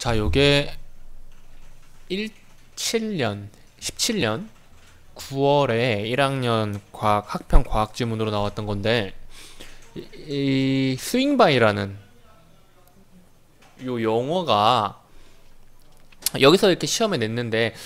자, 요게 17년 9월에 1학년 학평 과학지문으로 나왔던 건데, 이 스윙바이라는 요 용어가 여기서 이렇게 시험에 냈는데,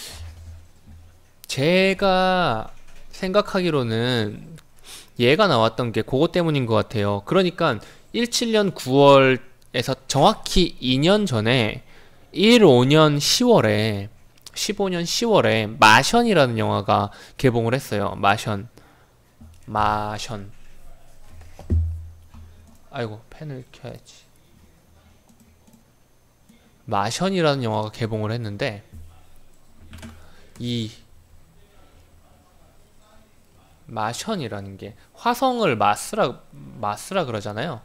제가 생각하기로는 얘가 나왔던 게 그거 때문인 것 같아요. 그러니까 17년 9월에서 정확히 2년 전에 15년 10월에 마션이라는 영화가 개봉을 했어요. 마션. 아이고, 펜을 켜야지. 마션이라는 영화가 개봉을 했는데, 이 마션이라는 게 화성을 마스라 그러잖아요.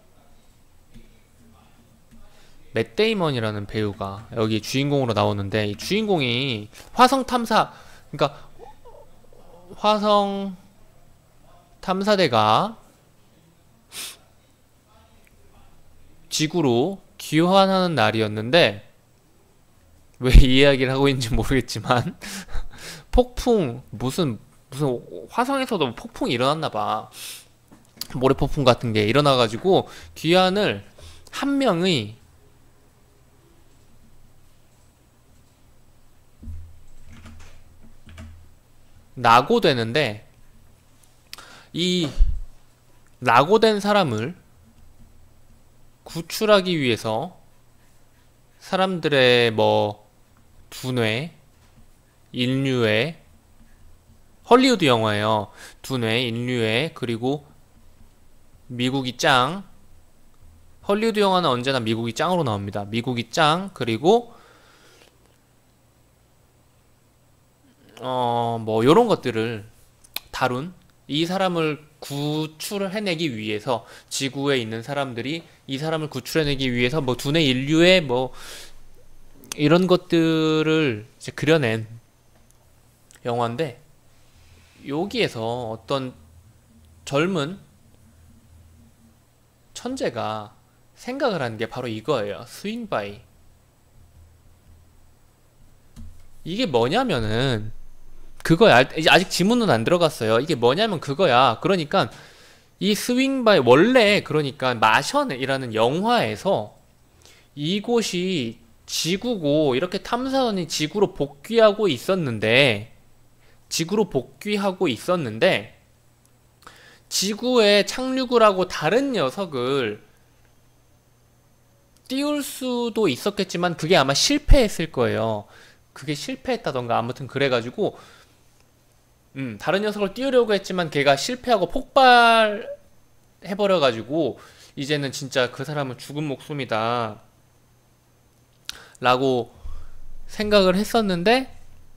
맷 데이먼이라는 배우가 여기 주인공으로 나오는데, 이 주인공이 화성 탐사, 그러니까 화성 탐사대가 지구로 귀환하는 날이었는데, 왜 이 이야기를 하고 있는지 모르겠지만 폭풍, 무슨 화성에서도 폭풍이 일어났나봐. 모래폭풍 같은 게 일어나가지고 귀환을 한 명의 낙오되는데, 이 낙오된 사람을 구출하기 위해서 사람들의 두뇌, 인류의, 헐리우드 영화예요. 두뇌, 인류의, 그리고 미국이 짱. 헐리우드 영화는 언제나 미국이 짱으로 나옵니다. 미국이 짱, 그리고 요런 것들을 다룬, 이 사람을 구출을 해내기 위해서, 지구에 있는 사람들이 이 사람을 구출해내기 위해서 두뇌 인류의 이런 것들을 이제 그려낸 영화인데, 여기에서 어떤 젊은 천재가 생각을 한 게 바로 이거예요. 스윙바이. 이게 뭐냐면은 그거야. 아직 지문은 안 들어갔어요. 이게 뭐냐면 그거야. 그러니까 이 스윙바이, 원래 그러니까 마션이라는 영화에서 이곳이 지구고, 이렇게 탐사선이 지구로 복귀하고 있었는데 지구에 착륙을 하고 다른 녀석을 띄울 수도 있었겠지만 그게 아마 실패했을 거예요. 그게 실패했다던가 아무튼 그래가지고 다른 녀석을 띄우려고 했지만 걔가 실패하고 폭발해버려가지고 이제는 진짜 그 사람은 죽은 목숨이다 라고 생각을 했었는데,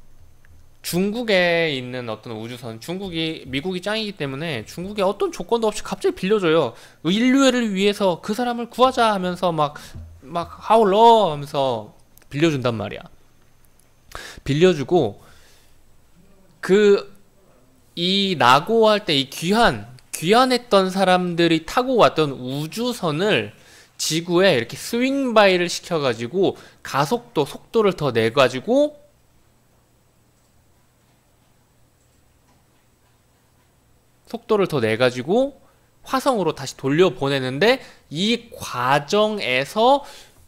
중국에 있는 어떤 우주선, 미국이 짱이기 때문에 중국에 어떤 조건도 없이 갑자기 빌려줘요. 인류애를 위해서 그 사람을 구하자 하면서 막 하울러 하면서 빌려준단 말이야. 빌려주고, 이 낙오할 때 이 귀환했던 사람들이 타고 왔던 우주선을 지구에 이렇게 스윙바이를 시켜가지고 속도를 더 내가지고 화성으로 다시 돌려보내는데, 이 과정에서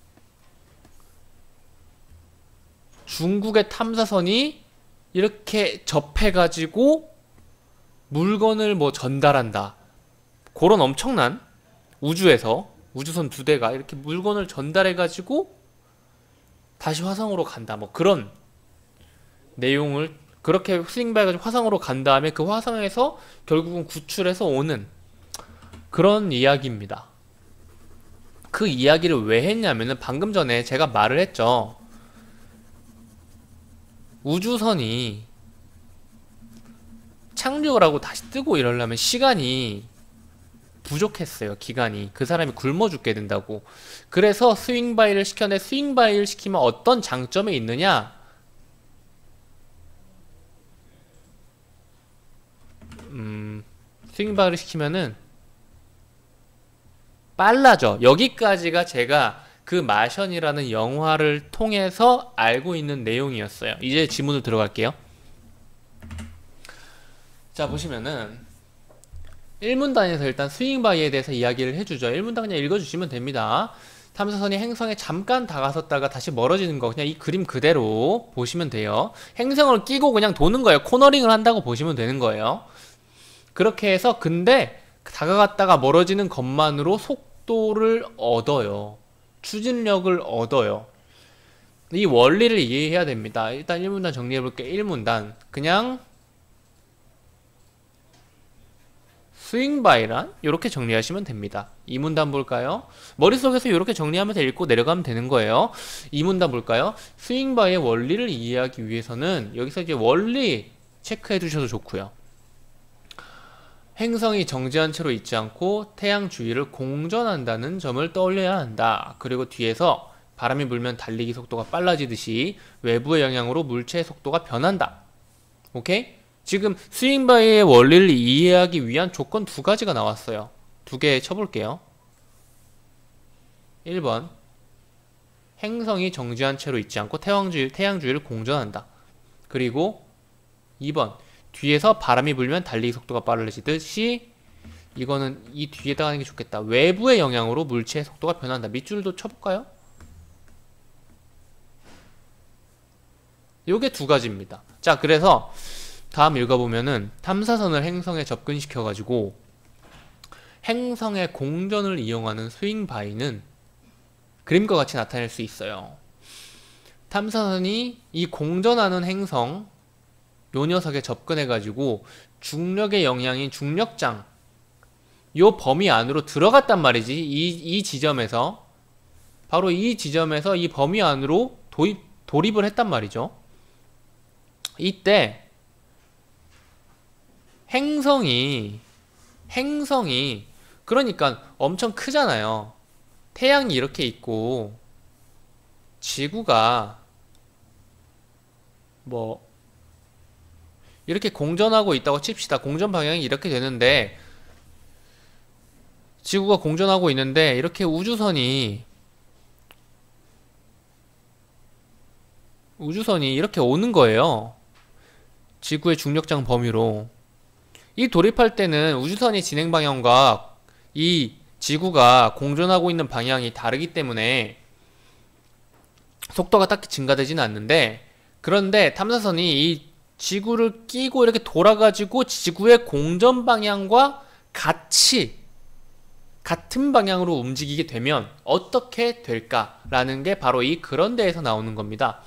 중국의 탐사선이 이렇게 접해가지고 물건을 전달한다. 그런 엄청난 우주에서 우주선 2대가 이렇게 물건을 전달해가지고 다시 화성으로 간다. 그런 내용을, 그렇게 스윙바이가 화성으로 간 다음에 그 화성에서 결국은 구출해서 오는 그런 이야기입니다. 그 이야기를 왜 했냐면은 방금 전에 제가 말을 했죠. 우주선이 착륙을 하고 다시 뜨고 이러려면 시간이 부족했어요. 기간이. 그 사람이 굶어 죽게 된다고. 그래서 스윙바이를 시키면 어떤 장점이 있느냐? 스윙바이를 시키면은 빨라져. 여기까지가 제가 그 마션이라는 영화를 통해서 알고 있는 내용이었어요. 이제 지문으로 들어갈게요. 자, 보시면은 1문단에서 일단 스윙바이에 대해서 이야기를 해주죠. 1문단 그냥 읽어주시면 됩니다. 탐사선이 행성에 잠깐 다가섰다가 다시 멀어지는 거, 그냥 이 그림 그대로 보시면 돼요. 행성을 끼고 그냥 도는 거예요. 코너링을 한다고 보시면 되는 거예요. 그렇게 해서 근데 다가갔다가 멀어지는 것만으로 속도를 얻어요. 추진력을 얻어요. 이 원리를 이해해야 됩니다. 일단 1문단 정리해볼게요. 1문단 그냥 스윙바이란 이렇게 정리하시면 됩니다. 2문단 볼까요? 머릿속에서 이렇게 정리하면서 읽고 내려가면 되는 거예요. 2문단 볼까요? 스윙바이의 원리를 이해하기 위해서는 여기서 이제 원리 체크해 두셔도 좋고요. 행성이 정지한 채로 있지 않고 태양 주위를 공전한다는 점을 떠올려야 한다. 그리고 뒤에서 바람이 불면 달리기 속도가 빨라지듯이 외부의 영향으로 물체의 속도가 변한다. 오케이? 지금 스윙바이의 원리를 이해하기 위한 조건 두 가지가 나왔어요. 두 개 쳐볼게요. 1번 행성이 정지한 채로 있지 않고 태양 주위를 공전한다. 그리고 2번 뒤에서 바람이 불면 달리기 속도가 빨라지듯이, 이거는 이 뒤에다가 하는 게 좋겠다. 외부의 영향으로 물체의 속도가 변한다. 밑줄도 쳐볼까요? 요게 두 가지입니다. 자, 그래서 다음 읽어보면은 탐사선을 행성에 접근시켜가지고 행성의 공전을 이용하는 스윙바이는 그림과 같이 나타낼 수 있어요. 탐사선이 이 공전하는 행성 요 녀석에 접근해가지고 중력의 영향인 중력장 요 범위 안으로 들어갔단 말이지. 이 지점에서 바로 이 지점에서 이 범위 안으로 돌입을 했단 말이죠. 이때 행성이 그러니까 엄청 크잖아요. 태양이 이렇게 있고 지구가 뭐 이렇게 공전하고 있다고 칩시다. 공전 방향이 이렇게 되는데 지구가 공전하고 있는데 이렇게 우주선이 이렇게 오는 거예요. 지구의 중력장 범위로. 이 돌입할 때는 우주선이 진행 방향과 이 지구가 공전하고 있는 방향이 다르기 때문에 속도가 딱히 증가되지는 않는데, 그런데 탐사선이 이 지구를 끼고 이렇게 돌아가지고 지구의 공전 방향과 같은 방향으로 움직이게 되면 어떻게 될까라는 게 바로 이 그런 데에서 나오는 겁니다.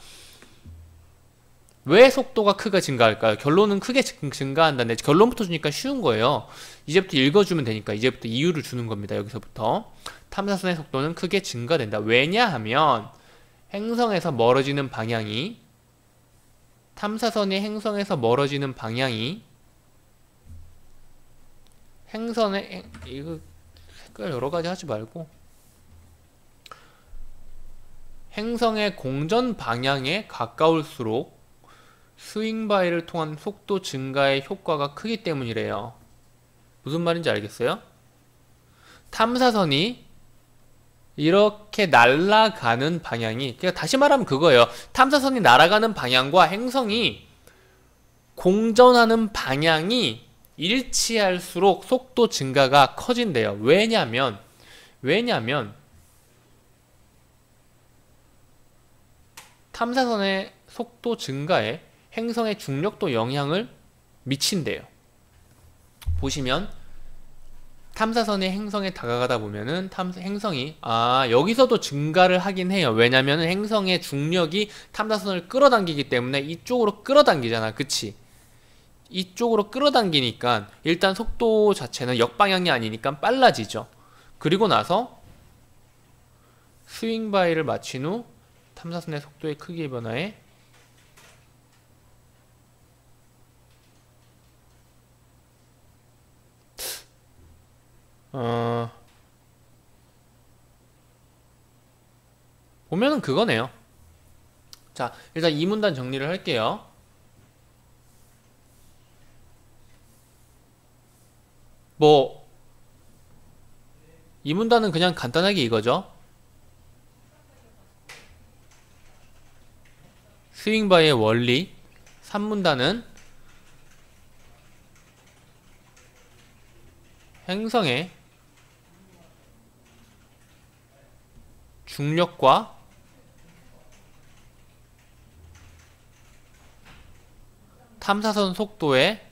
왜 속도가 크게 증가할까요? 결론은 크게 증가한다는데 결론부터 주니까 쉬운 거예요. 이제부터 읽어주면 되니까 이제부터 이유를 주는 겁니다. 여기서부터 탐사선의 속도는 크게 증가된다. 왜냐하면 행성에서 멀어지는 방향이 탐사선이 행성에서 멀어지는 방향이 이거 색깔 여러가지 하지 말고 행성의 공전 방향에 가까울수록 스윙바이를 통한 속도 증가의 효과가 크기 때문이래요. 무슨 말인지 알겠어요? 탐사선이 이렇게 날아가는 방향이, 그러니까 다시 말하면 그거예요. 탐사선이 날아가는 방향과 행성이 공전하는 방향이 일치할수록 속도 증가가 커진대요. 왜냐면 탐사선의 속도 증가에 행성의 중력도 영향을 미친대요. 보시면 탐사선이 행성에 다가가다 보면은 행성이 여기서도 증가를 하긴 해요. 왜냐면 행성의 중력이 탐사선을 끌어당기기 때문에 이쪽으로 끌어당기잖아. 그치? 이쪽으로 끌어당기니까 일단 속도 자체는 역방향이 아니니까 빨라지죠. 그리고 나서 스윙바이를 마친 후 탐사선의 속도의 크기의 변화에 보면은 그거네요. 자, 일단 이 문단 정리를 할게요. 이 문단은 그냥 간단하게 이거죠. 스윙바이의 원리 3문단은 행성의 중력과 탐사선 속도의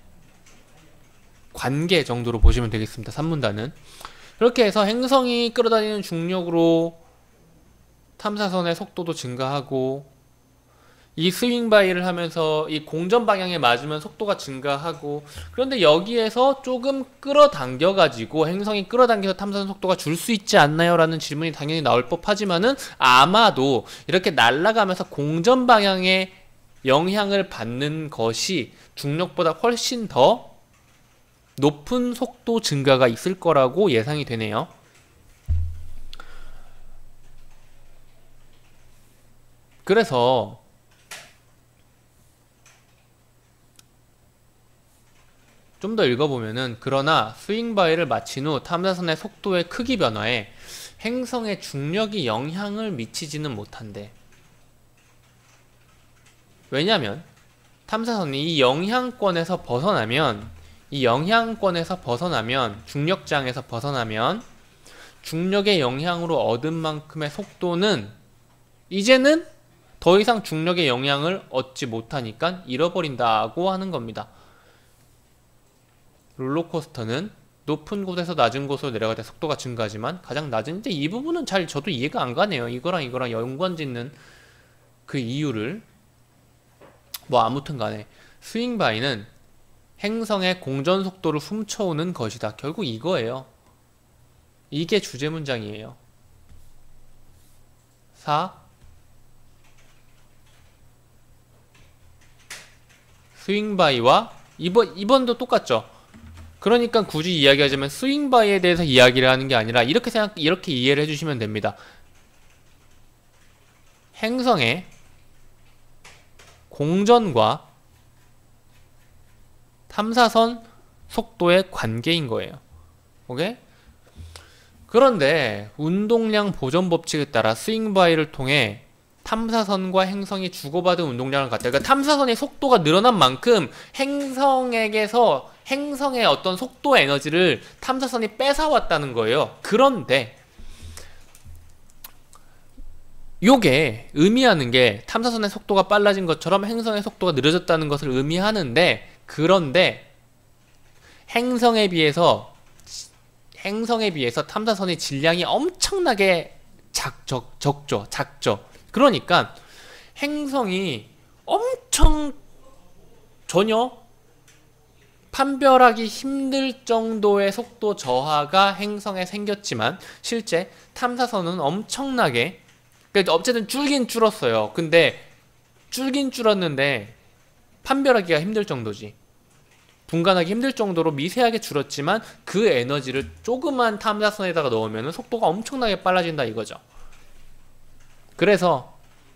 관계 정도로 보시면 되겠습니다. 3문단은 이렇게 해서 행성이 끌어다니는 중력으로 탐사선의 속도도 증가하고, 이 스윙바이를 하면서 이 공전 방향에 맞으면 속도가 증가하고, 그런데 여기에서 조금 끌어당겨 가지고 행성이 끌어당겨서 탐사선 속도가 줄 수 있지 않나요? 라는 질문이 당연히 나올 법하지만은, 아마도 이렇게 날아가면서 공전 방향에 영향을 받는 것이 중력보다 훨씬 더 높은 속도 증가가 있을 거라고 예상이 되네요. 그래서 좀 더 읽어보면은, 그러나 스윙바이를 마친 후 탐사선의 속도의 크기 변화에 행성의 중력이 영향을 미치지는 못한대. 왜냐면 탐사선이 이 영향권에서 벗어나면, 중력장에서 벗어나면 중력의 영향으로 얻은 만큼의 속도는 이제는 더 이상 중력의 영향을 얻지 못하니까 잃어버린다고 하는 겁니다. 롤러코스터는 높은 곳에서 낮은 곳으로 내려갈 때 속도가 증가하지만 가장 낮은데, 이 부분은 잘 저도 이해가 안 가네요. 이거랑 연관짓는 그 이유를. 뭐 아무튼 간에 스윙바이는 행성의 공전 속도를 훔쳐오는 것이다. 결국 이거예요. 이게 주제 문장이에요. 4. 스윙바이와 이번도 똑같죠. 그러니까 굳이 이야기하자면 스윙바이에 대해서 이야기를 하는 게 아니라 이렇게 이해를 해주시면 됩니다. 행성의 공전과 탐사선 속도의 관계인 거예요. 오케이? 그런데 운동량 보전 법칙에 따라 스윙바이를 통해 탐사선과 행성이 주고받은 운동량을 갖다, 그러니까 탐사선의 속도가 늘어난 만큼 행성의 어떤 속도 에너지를 탐사선이 뺏어왔다는 거예요. 그런데 요게 의미하는 게 탐사선의 속도가 빨라진 것처럼 행성의 속도가 느려졌다는 것을 의미하는데, 그런데 행성에 비해서 탐사선의 질량이 엄청나게 작죠. 그러니까 행성이 엄청 전혀 판별하기 힘들 정도의 속도 저하가 행성에 생겼지만, 실제 탐사선은 엄청나게, 그러니까 어쨌든 줄긴 줄었어요. 근데 줄긴 줄었는데 판별하기가 힘들 정도지, 분간하기 힘들 정도로 미세하게 줄었지만, 그 에너지를 조그만 탐사선에다가 넣으면 속도가 엄청나게 빨라진다 이거죠. 그래서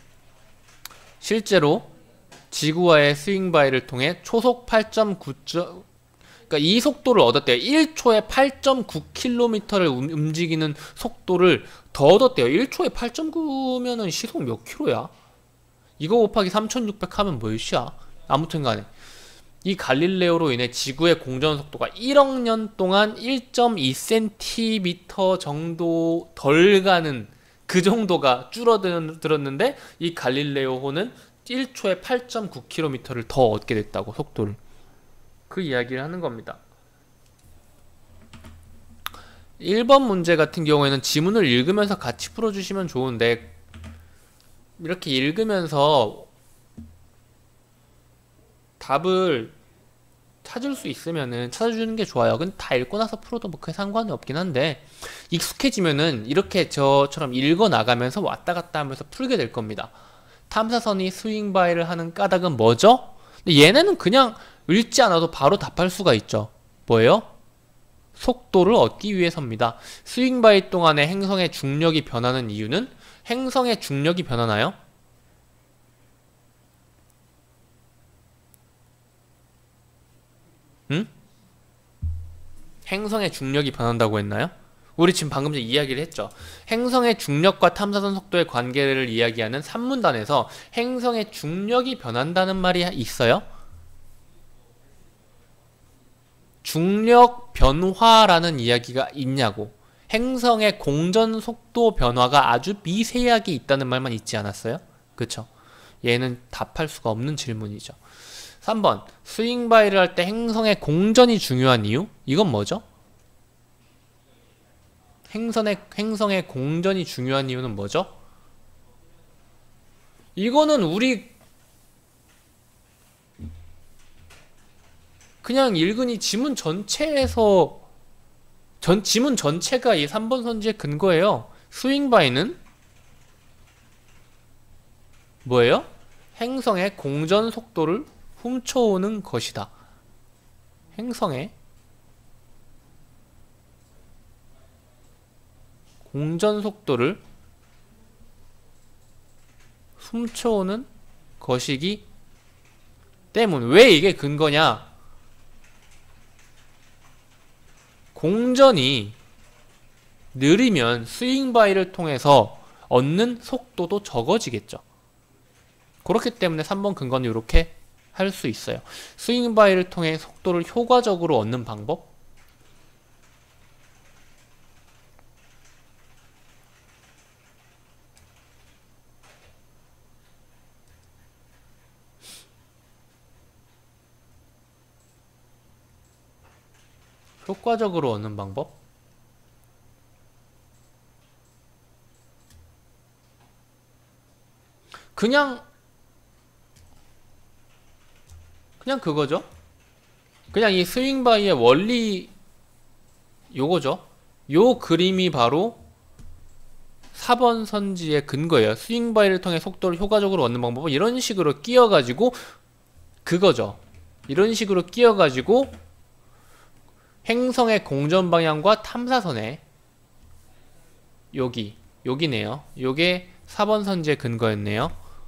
실제로 지구와의 스윙바이를 통해 초속 8.9, 그러니까 이 속도를 얻었대요. 1초에 8.9km를 움직이는 속도를 더 얻었대요. 1초에 8.9면은 시속 몇 킬로야? 이거 곱하기 3600 하면 몇이야? 아무튼 간에 이 갈릴레오로 인해 지구의 공전 속도가 1억 년 동안 1.2cm 정도 덜 가는, 그 정도가 줄어들었는데, 이 갈릴레오호는 1초에 8.9km를 더 얻게 됐다고, 속도를. 그 이야기를 하는 겁니다. 1번 문제 같은 경우에는 지문을 읽으면서 같이 풀어주시면 좋은데, 이렇게 읽으면서 답을 찾을 수 있으면은 찾아주는 게 좋아요. 근데 다 읽고 나서 풀어도 뭐 크게 상관이 없긴 한데, 익숙해지면은 이렇게 저처럼 읽어 나가면서 왔다 갔다 하면서 풀게 될 겁니다. 탐사선이 스윙바이를 하는 까닭은 뭐죠? 근데 얘네는 그냥 읽지 않아도 바로 답할 수가 있죠. 뭐예요? 속도를 얻기 위해서입니다. 스윙바이 동안에 행성의 중력이 변하는 이유는, 행성의 중력이 변하나요? 응? 행성의 중력이 변한다고 했나요? 우리 지금 방금 전에 이야기를 했죠. 행성의 중력과 탐사선 속도의 관계를 이야기하는 산문단에서 행성의 중력이 변한다는 말이 있어요? 중력 변화라는 이야기가 있냐고. 행성의 공전 속도 변화가 아주 미세하게 있다는 말만 있지 않았어요? 그쵸? 얘는 답할 수가 없는 질문이죠. 3번 스윙바이를 할 때 행성의 공전이 중요한 이유? 이건 뭐죠? 행성의 공전이 중요한 이유는 뭐죠? 이거는 우리 그냥 읽으니 지문 전체에서 지문 전체가 이 3번 선지의 근거예요. 스윙바이는 뭐예요? 행성의 공전 속도를 훔쳐오는 것이다. 행성의 공전 속도를 훔쳐오는 것이기 때문. 왜 이게 근거냐? 공전이 느리면 스윙바이를 통해서 얻는 속도도 적어지겠죠. 그렇기 때문에 3번 근거는 이렇게 할 수 있어요. 스윙바이를 통해 속도를 효과적으로 얻는 방법? 효과적으로 얻는 방법? 그냥 그거죠. 그냥 이 스윙바이의 원리 요거죠. 요 그림이 바로 4번 선지의 근거예요. 스윙바이를 통해 속도를 효과적으로 얻는 방법은 이런 식으로 끼워가지고 그거죠. 이런 식으로 끼워가지고 행성의 공전 방향과 탐사선의 여기네요. 요게 4번 선지의 근거였네요.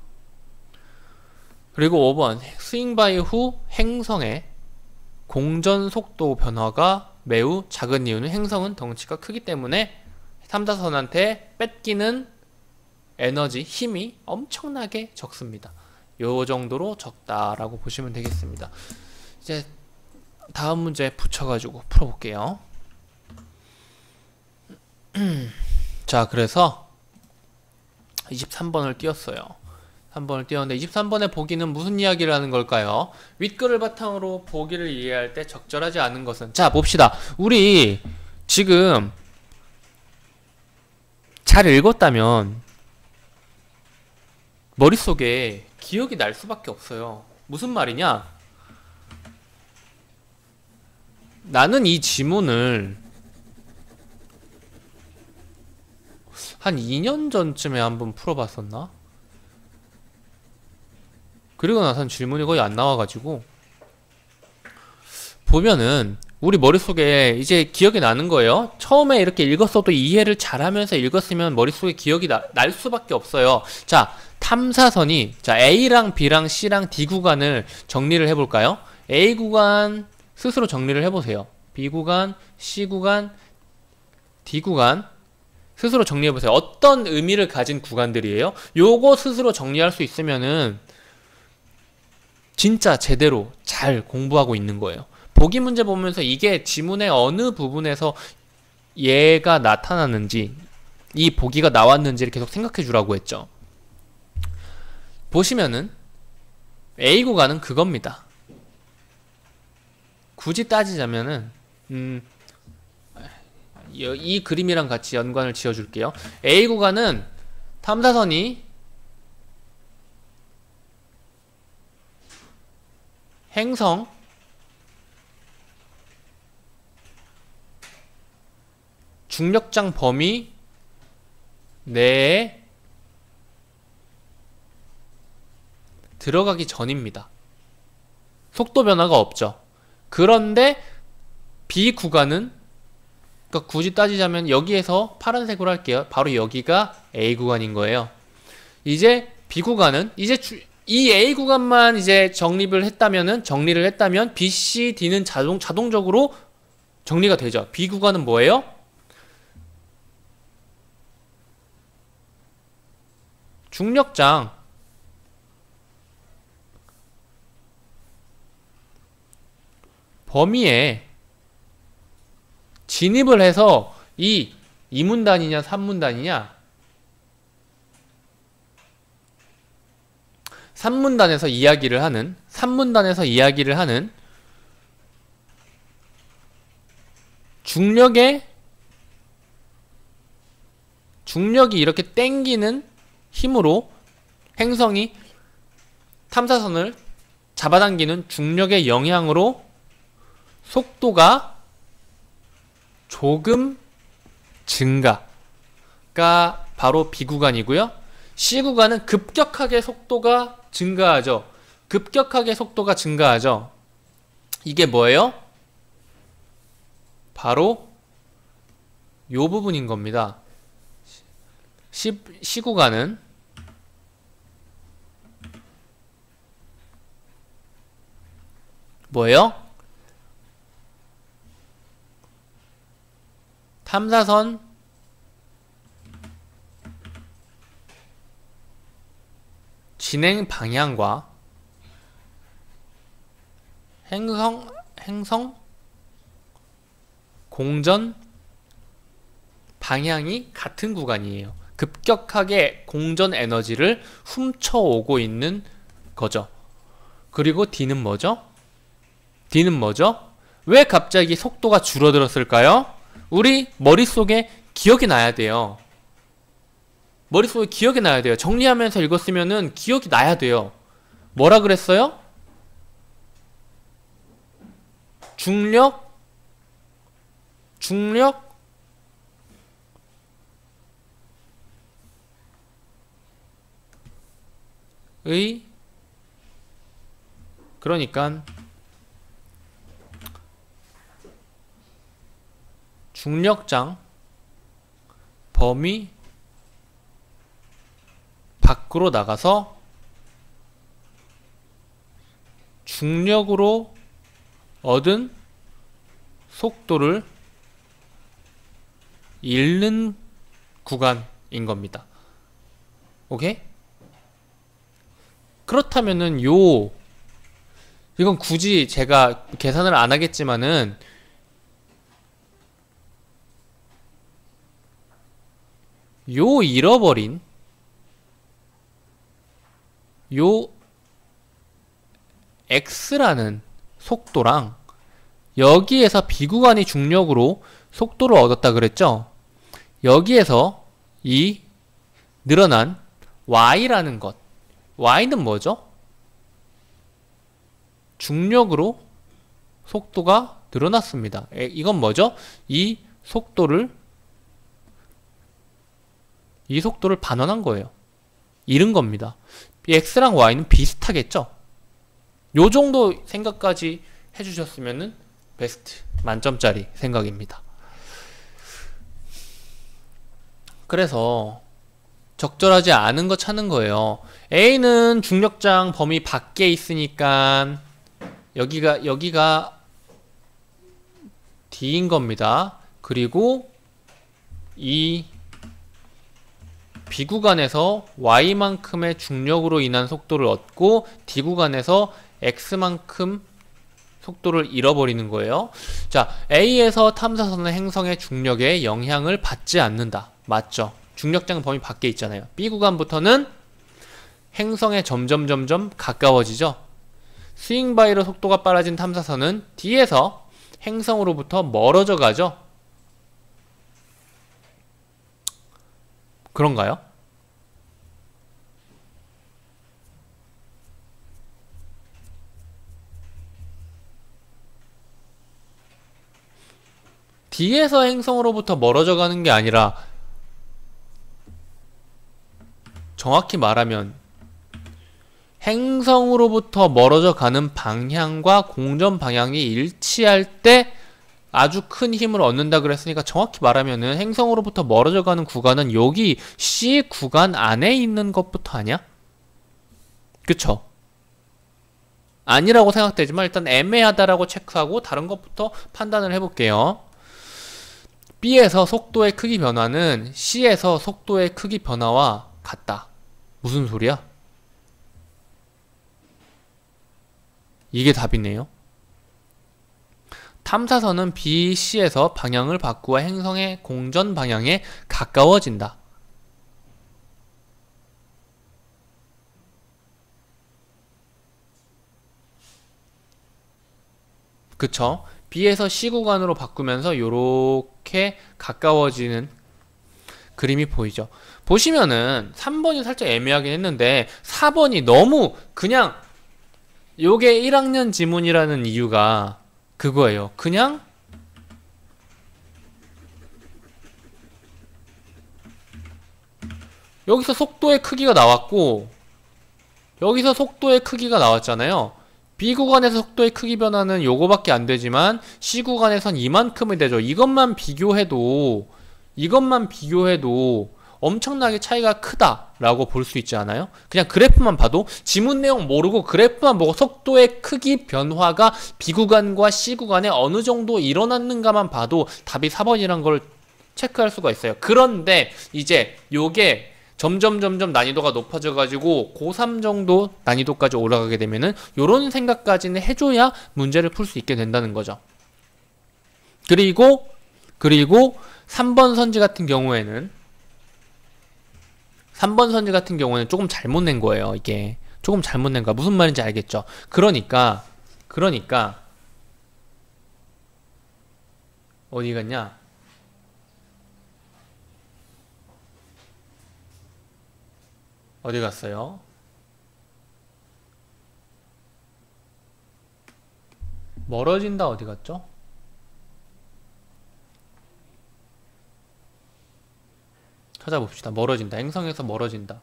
그리고 5번 스윙바이 후 행성의 공전 속도 변화가 매우 작은 이유는 행성은 덩치가 크기 때문에 탐사선한테 뺏기는 에너지, 힘이 엄청나게 적습니다. 요 정도로 적다라고 보시면 되겠습니다. 이제 다음 문제 붙여가지고 풀어볼게요. 자, 그래서 23번을 띄웠어요. 3번을 띄웠는데 23번의 보기는 무슨 이야기를 하는 걸까요? 윗글을 바탕으로 보기를 이해할 때 적절하지 않은 것은, 자 봅시다. 우리 지금 잘 읽었다면 머릿속에 기억이 날 수밖에 없어요. 무슨 말이냐? 나는 이 지문을 한 2년 전쯤에 한번 풀어봤었나? 그리고 나선 질문이 거의 안 나와가지고 보면은 우리 머릿속에 이제 기억이 나는 거예요. 처음에 이렇게 읽었어도 이해를 잘하면서 읽었으면 머릿속에 기억이 날 수밖에 없어요. 자, 탐사선이 자 A랑 B랑 C랑 D 구간을 정리를 해볼까요? A 구간 스스로 정리를 해보세요. B 구간, C 구간, D 구간 스스로 정리해보세요. 어떤 의미를 가진 구간들이에요? 요거 스스로 정리할 수 있으면은 진짜 제대로 잘 공부하고 있는 거예요. 보기 문제 보면서 이게 지문의 어느 부분에서 얘가 나타났는지 이 보기가 나왔는지를 계속 생각해 주라고 했죠. 보시면은 A 구간은 그겁니다. 굳이 따지자면은 이 그림이랑 같이 연관을 지어줄게요. A 구간은 탐사선이 행성 중력장 범위 내에 들어가기 전입니다. 속도 변화가 없죠. 그런데 B 구간은 그러니까 굳이 따지자면 여기에서 파란색으로 할게요. 바로 여기가 A 구간인 거예요. 이제 B 구간은 이제 이 A 구간만 이제 정리를 했다면 B, C, D는 자동적으로 정리가 되죠. B 구간은 뭐예요? 중력장 범위에 진입을 해서 이 2문단이냐 3문단이냐 3문단에서 이야기를 하는 3문단에서 이야기를 하는 중력이 이렇게 땡기는 힘으로 행성이 탐사선을 잡아당기는 중력의 영향으로 속도가 조금 증가가 바로 B구간이고요. C구간은 급격하게 속도가 증가하죠. 급격하게 속도가 증가하죠. 이게 뭐예요? 바로 요 부분인 겁니다. C구간은 뭐예요? 탐사선 진행 방향과 행성 공전 방향이 같은 구간이에요. 급격하게 공전 에너지를 훔쳐오고 있는 거죠. 그리고 D는 뭐죠? D는 뭐죠? 왜 갑자기 속도가 줄어들었을까요? 우리 머릿속에 기억이 나야 돼요. 머릿속에 기억이 나야 돼요. 정리하면서 읽었으면은 기억이 나야 돼요. 뭐라 그랬어요? 중력의 그러니까 중력장 범위 밖으로 나가서 중력으로 얻은 속도를 잃는 구간인 겁니다. 오케이? 그렇다면은 이건 굳이 제가 계산을 안 하겠지만은 잃어버린 x라는 속도랑 여기에서 B구간이 중력으로 속도를 얻었다 그랬죠? 여기에서 이 늘어난 y라는 것, y는 뭐죠? 중력으로 속도가 늘어났습니다. 이건 뭐죠? 이 속도를 반환한 거예요. 잃은 겁니다. x랑 y는 비슷하겠죠? 요 정도 생각까지 해주셨으면은 베스트 만점짜리 생각입니다. 그래서 적절하지 않은 거 찾는 거예요. A는 중력장 범위 밖에 있으니까 여기가 D인 겁니다. 그리고 이 B구간에서 Y만큼의 중력으로 인한 속도를 얻고 D구간에서 X만큼 속도를 잃어버리는 거예요. 자, A에서 탐사선은 행성의 중력에 영향을 받지 않는다. 맞죠? 중력장 범위 밖에 있잖아요. B구간부터는 행성에 점점 가까워지죠. 스윙 바이로 속도가 빨라진 탐사선은 D에서 행성으로부터 멀어져 가죠. 그런가요? D에서 행성으로부터 멀어져 가는 게 아니라 정확히 말하면 행성으로부터 멀어져 가는 방향과 공전 방향이 일치할 때 아주 큰 힘을 얻는다 그랬으니까 정확히 말하면은 행성으로부터 멀어져 가는 구간은 여기 C 구간 안에 있는 것부터 아니야? 그쵸? 아니라고 생각되지만 일단 애매하다라고 체크하고 다른 것부터 판단을 해볼게요. B에서 속도의 크기 변화는 C에서 속도의 크기 변화와 같다. 무슨 소리야? 이게 답이네요. 탐사선은 BC에서 방향을 바꾸어 행성의 공전 방향에 가까워진다. 그쵸? B에서 C 구간으로 바꾸면서 요렇게 가까워지는 그림이 보이죠. 보시면은 3번이 살짝 애매하긴 했는데 4번이 너무 그냥 요게 1학년 지문이라는 이유가 그거예요. 그냥 여기서 속도의 크기가 나왔고 여기서 속도의 크기가 나왔잖아요. B 구간에서 속도의 크기 변화는 요거밖에 안 되지만 C 구간에선 이만큼이 되죠. 이것만 비교해도 엄청나게 차이가 크다라고 볼 수 있지 않아요? 그냥 그래프만 봐도 지문 내용 모르고 그래프만 보고 속도의 크기 변화가 B 구간과 C 구간에 어느 정도 일어났는가만 봐도 답이 4번이란 걸 체크할 수가 있어요. 그런데 이제 요게 점점 난이도가 높아져가지고 고3 정도 난이도까지 올라가게 되면은 요런 생각까지는 해줘야 문제를 풀 수 있게 된다는 거죠. 그리고 3번 선지 같은 경우에는 조금 잘못 낸 거예요. 이게 조금 잘못 낸 거야. 무슨 말인지 알겠죠? 그러니까 어디 갔냐? 어디 갔어요? 멀어진다 어디 갔죠? 찾아봅시다. 멀어진다. 행성에서 멀어진다.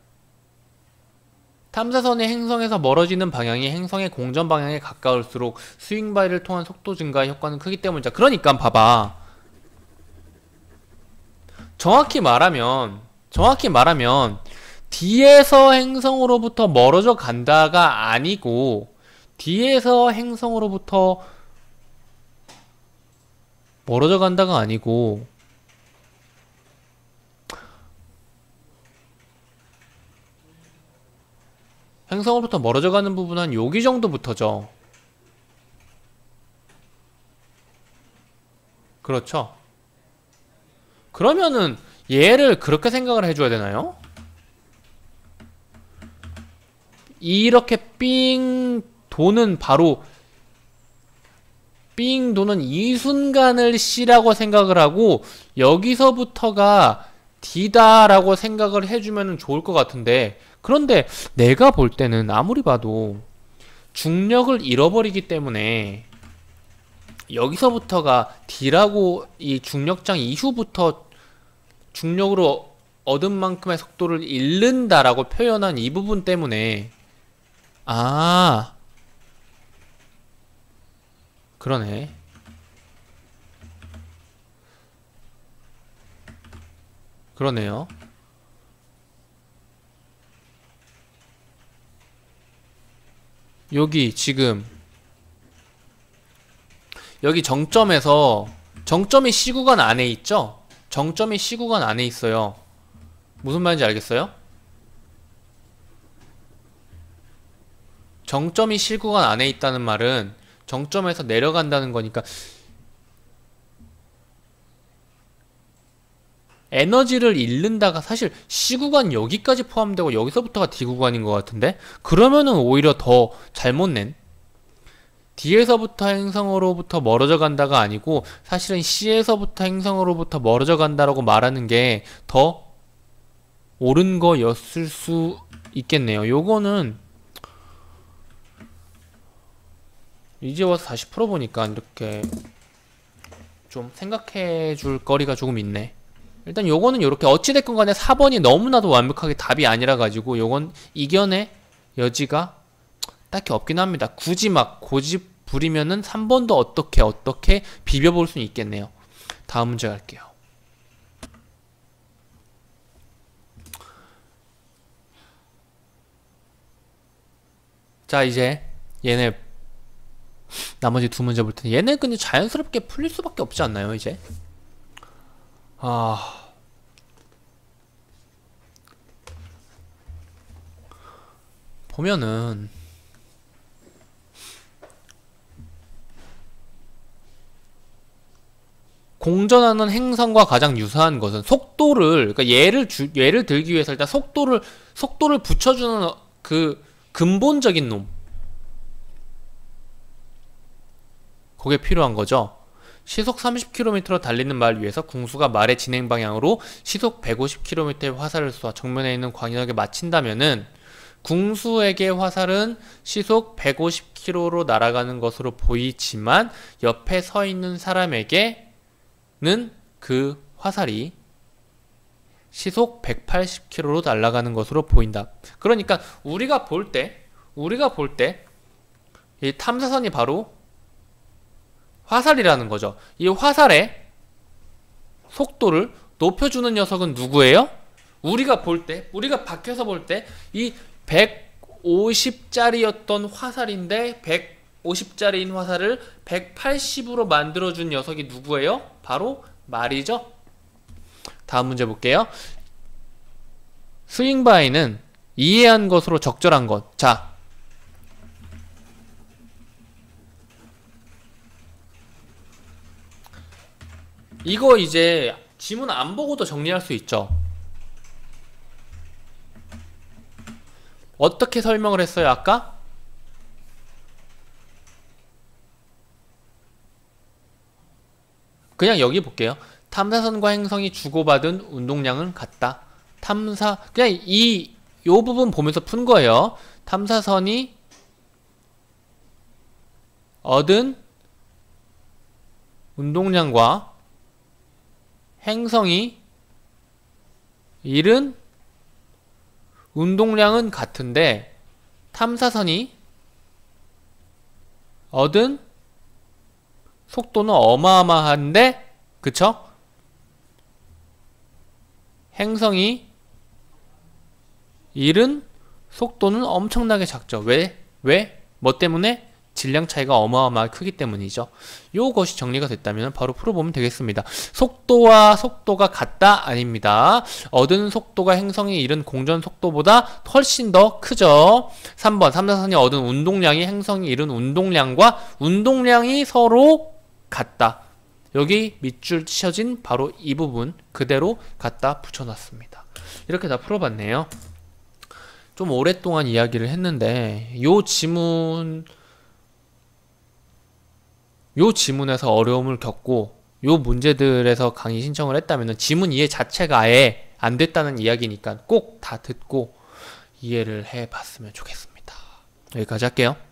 탐사선의 행성에서 멀어지는 방향이 행성의 공전 방향에 가까울수록 스윙바이를 통한 속도 증가의 효과는 크기 때문이다. 그러니까 봐봐. 정확히 말하면 D에서 행성으로부터 멀어져 간다가 아니고 D에서 행성으로부터 멀어져 간다가 아니고 행성으로부터 멀어져 가는 부분은 한 여기 정도부터죠. 그렇죠. 그러면은 얘를 그렇게 생각을 해줘야 되나요? 이렇게 삥 도는 이 순간을 C라고 생각을 하고 여기서부터가 D다라고 생각을 해주면 좋을 것 같은데 그런데 내가 볼 때는 아무리 봐도 중력을 잃어버리기 때문에 여기서부터가 D라고 이 중력장 이후부터 중력으로 얻은 만큼의 속도를 잃는다라고 표현한 이 부분 때문에 그러네. 그러네요. 여기 지금 여기 정점이 C 구간 안에 있죠? 정점이 C 구간 안에 있어요. 무슨 말인지 알겠어요? 정점이 C 구간 안에 있다는 말은 정점에서 내려간다는 거니까 에너지를 잃는다가 사실 C 구간 여기까지 포함되고 여기서부터가 D 구간인 것 같은데? 그러면은 오히려 더 잘못 낸 D에서부터 행성으로부터 멀어져 간다가 아니고 사실은 C에서부터 행성으로부터 멀어져 간다라고 말하는 게 더 옳은 거였을 수 있겠네요. 요거는 이제 와서 다시 풀어보니까 이렇게 좀 생각해 줄 거리가 조금 있네. 일단 요거는 요렇게 어찌됐건 간에 4번이 너무나도 완벽하게 답이 아니라 가지고 요건 이견의 여지가 딱히 없긴 합니다. 굳이 막 고집 부리면은 3번도 어떻게 비벼볼 수는 있겠네요. 다음 문제 갈게요. 자, 이제 얘네 나머지 두 문제 볼 텐데 얘네 근데 자연스럽게 풀릴 수밖에 없지 않나요, 이제? 보면은 공전하는 행성과 가장 유사한 것은 속도를, 그러니까 예를 들기 위해서 일단 속도를 붙여주는 그 근본적인 놈, 그게 필요한 거죠. 시속 30km로 달리는 말 위에서 궁수가 말의 진행 방향으로 시속 150km의 화살을 쏘아 정면에 있는 광역에 맞힌다면은 궁수에게 화살은 시속 150km로 날아가는 것으로 보이지만 옆에 서 있는 사람에게는 그 화살이 시속 180km로 날아가는 것으로 보인다. 그러니까 우리가 볼 때 이 탐사선이 바로 화살이라는 거죠. 이 화살의 속도를 높여주는 녀석은 누구예요? 우리가 밖에서 볼 때 이 150짜리였던 화살인데 150짜리인 화살을 180으로 만들어준 녀석이 누구예요? 바로 말이죠. 다음 문제 볼게요. 스윙바이는 이해한 것으로 적절한 것. 자, 이거 이제 지문 안 보고도 정리할 수 있죠. 어떻게 설명을 했어요, 아까? 그냥 여기 볼게요. 탐사선과 행성이 주고받은 운동량은 같다. 그냥 요 부분 보면서 푼 거예요. 탐사선이 얻은 운동량과 행성이 잃은 운동량은 같은데 탐사선이 얻은 속도는 어마어마한데, 그쵸? 행성이 잃은 속도는 엄청나게 작죠. 왜? 뭐 때문에? 질량 차이가 어마어마하게 크기 때문이죠. 요것이 정리가 됐다면 바로 풀어보면 되겠습니다. 속도와 속도가 같다? 아닙니다. 얻은 속도가 행성이 잃은 공전 속도보다 훨씬 더 크죠. 3번 탐사선이 얻은 운동량이 행성이 잃은 운동량과 운동량이 서로 같다. 여기 밑줄 치셔진 바로 이 부분 그대로 갖다 붙여놨습니다. 이렇게 다 풀어봤네요. 좀 오랫동안 이야기를 했는데 요 지문에서 어려움을 겪고 요 문제들에서 강의 신청을 했다면 지문 이해 자체가 아예 안 됐다는 이야기니까 꼭 다 듣고 이해를 해봤으면 좋겠습니다. 여기까지 할게요.